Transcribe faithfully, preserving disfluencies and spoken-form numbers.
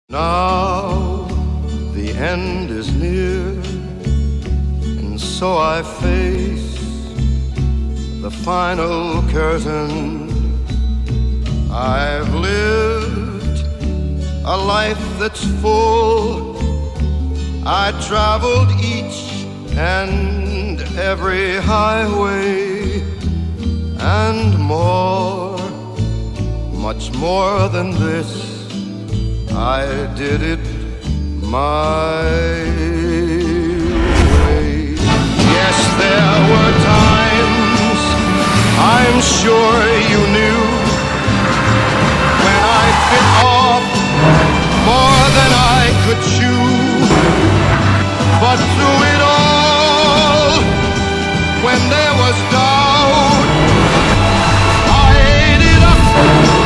Now the end is near, and so I face the final curtain. I've lived a life that's full. I traveled each and every highway, and more, much more than this, I did it my way. Yes, there were times, I'm sure you knew, when I bit off more than I could chew. But through it all, when there was doubt, I ate it up.